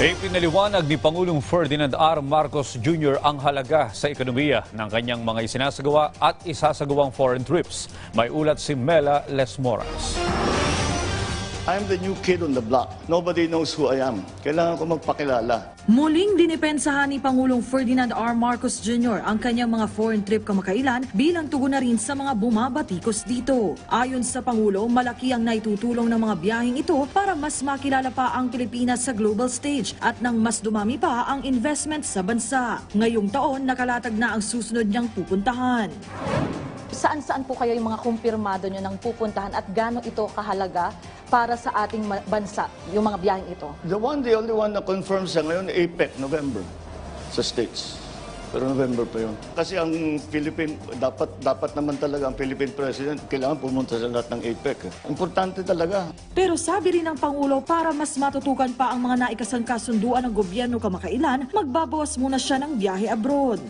Ipinaliwanag ni Pangulong Ferdinand R. Marcos Jr. ang halaga sa ekonomiya ng kanyang mga isinasagawa at isasagawang foreign trips. May ulat si Mela Lesmoras. I'm the new kid on the block. Nobody knows who I am. Kailangan ko magpakilala. Muling dinipensahan ni Pangulong Ferdinand R. Marcos Jr. ang kanyang mga foreign trip kamakailan bilang tugon na rin sa mga bumabatikos dito. Ayon sa Pangulo, malaki ang naitutulong ng mga biyaheng ito para mas makilala pa ang Pilipinas sa global stage at nang mas dumami pa ang investment sa bansa. Ngayong taon, nakalatag na ang susunod niyang pupuntahan. Saan-saan po kayo yung mga kumpirmado nyo ng pupuntahan at gaano ito kahalaga para sa ating bansa, yung mga biyaheng ito? The only one na confirmed sa ngayon, APEC, November, sa States. Pero November pa yun. Kasi ang Philippine, dapat naman talaga ang Philippine President, kailangan pumunta sa lahat ng APEC. Importante talaga. Pero sabi rin ng Pangulo, para mas matutukan pa ang mga naikasang kasunduan ng gobyerno kamakailan, magbabawas muna siya ng biyahe abroad.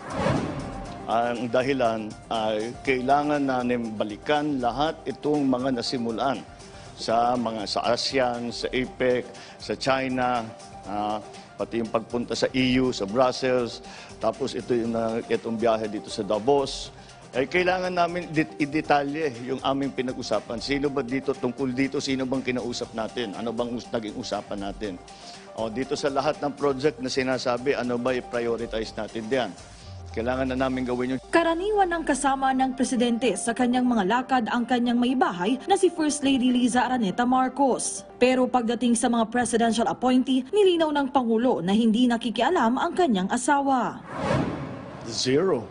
Ang dahilan ay kailangan namin balikan lahat itong mga nasimulan sa ASEAN, sa APEC, sa China, pati yung pagpunta sa EU, sa Brussels, tapos itong biyahe dito sa Davos. Ay kailangan namin i-detalye yung aming pinag-usapan. Sino ba dito, tungkol dito, sino bang kinausap natin? Ano bang naging usapan natin? Dito sa lahat ng project na sinasabi, ano ba i-prioritize natin diyan? Kailangan na namin gawin yun. Karaniwan ng kasama ng presidente sa kanyang mga lakad ang kanyang may bahay na si First Lady Liza Araneta Marcos. Pero pagdating sa mga presidential appointee, nilinaw ng Pangulo na hindi nakikialam ang kanyang asawa. Zero.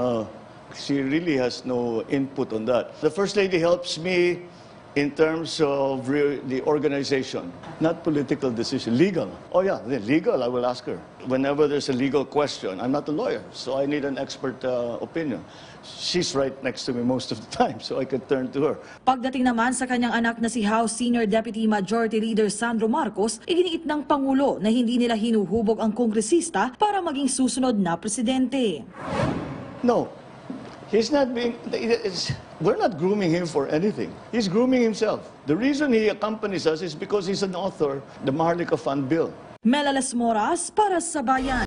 She really has no input on that. The First Lady helps me in terms of the organization, not political decision, legal. Oh yeah, legal, I will ask her. Whenever there's a legal question, I'm not a lawyer, so I need an expert opinion. She's right next to me most of the time, so I could turn to her. Pagdating naman sa kanyang anak na si House Senior Deputy Majority Leader Sandro Marcos, iginiit ng Pangulo na hindi nila hinuhubog ang kongresista para maging susunod na presidente. No, he's not being... We're not grooming him for anything. He's grooming himself. The reason he accompanies us is because he's an author, the Maharlika Fund Bill. Mela Lesmoras para sa Bayan.